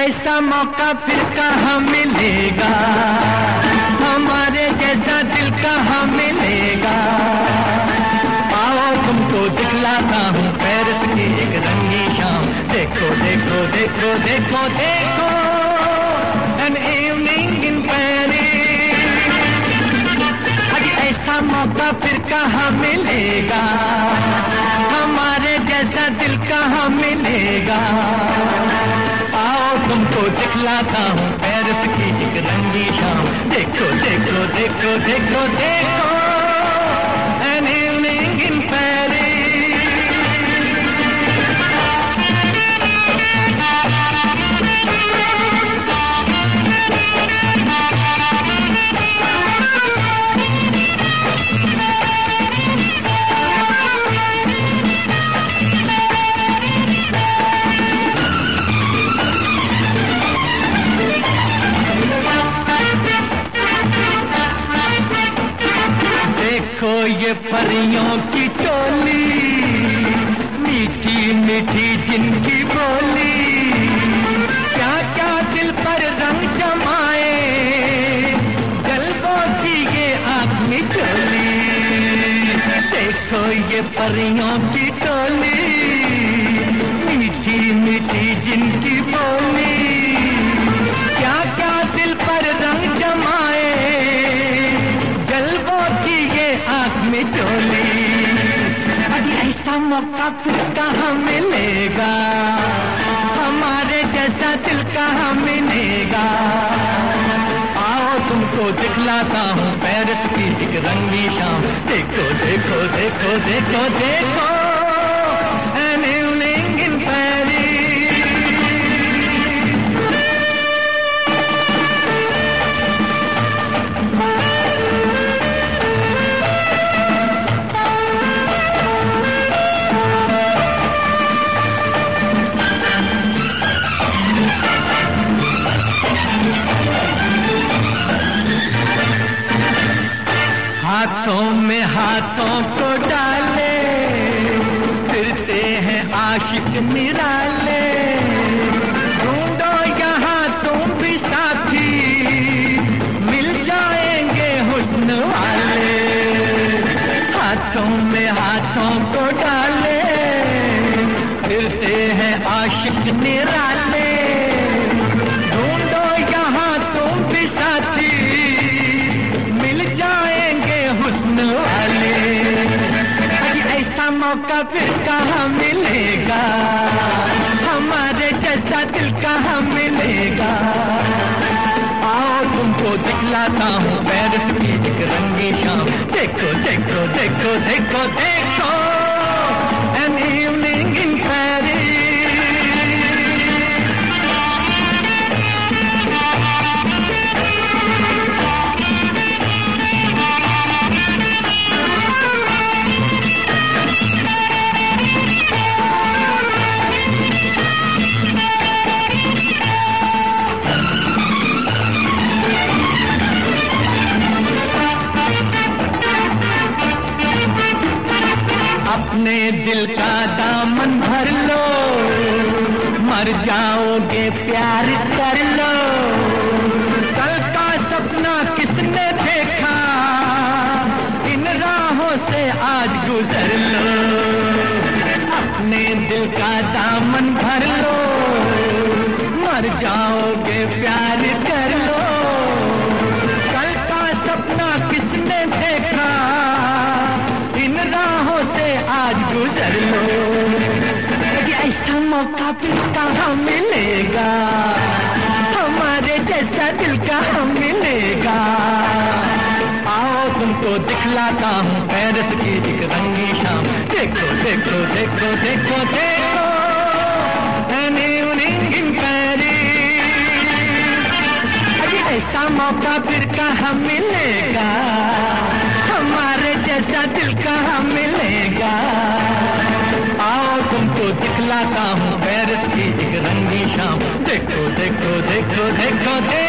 ऐसा मौका फिर कहाँ मिलेगा, हमारे जैसा दिल कहाँ मिलेगा। आओ तुमको दिखलाता हूँ पेरिस की एक रंगी शाम। देखो देखो देखो देखो देखो an evening in Paris। अरे ऐसा मौका फिर कहाँ मिलेगा, हमारे जैसा दिल कहाँ मिलेगा। आओ तुमको दिखलाता हूँ पेरिस की एक रंगी शाम। देखो देखो देखो देखो देखो an evening in Paris। देखो ये परियों की टोली, मीठी मीठी जिनकी बोली, क्या क्या दिल पर रंग जमाए, जलवों की ये आँख मिचोली। देखो ये परियों की टोली, मीठी मीठी जिनकी बोली, क्या क्या दिल पर रंग जमाए, आँख में चोली। अजी ऐसा मौका फिर कहाँ मिलेगा, हमारे जैसा दिल कहाँ मिलेगा। आओ तुमको दिखलाता हूँ पेरिस की एक रंगी शाम। देखो देखो देखो देखो देखो an evening in Paris। हाथों में हाथों को डाले, फिरते हैं आशिक निराले। ढूंढो यहाँ तुम भी साथी, मिल जाएंगे हुस्न वाले। हाथों में हाथों को डाले, फिरते हैं आशिक निराले। ढूंढो यहाँ तुम भी साथी, हुस्न वाले। ऐसा मौका फिर कहाँ मिलेगा, हमारे जैसा दिल कहाँ मिलेगा। आओ तुमको दिखलाता हूँ पेरिस की एक रंगी शाम। देखो देखो देखो देखो देखो an evening in Paris। अपने दिल का दामन भर लो, मर जाओगे प्यार कर लो। कल का सपना किसने देखा, इन राहों से आज गुजर लो। अपने दिल का दामन भर लो, मर जाओगे प्यार कर लो। कल का सपना किसने देखा, इन राहों से आज गुजर लो। ऐसा मौका फिर कहाँ मिलेगा, हमारे जैसा दिल कहाँ मिलेगा। आओ तुमको दिखलाता हूँ पेरिस की एक रंगी शाम। देखो देखो देखो देखो देखो an evening in Paris। ऐसा मौका फिर कहाँ मिलेगा, हमारे जैसा दिल कहाँ मिलेगा। आओ तुमको दिखलाता हूँ पेरिस की एक रंगी शाम। देखो देखो देखो देखो देखो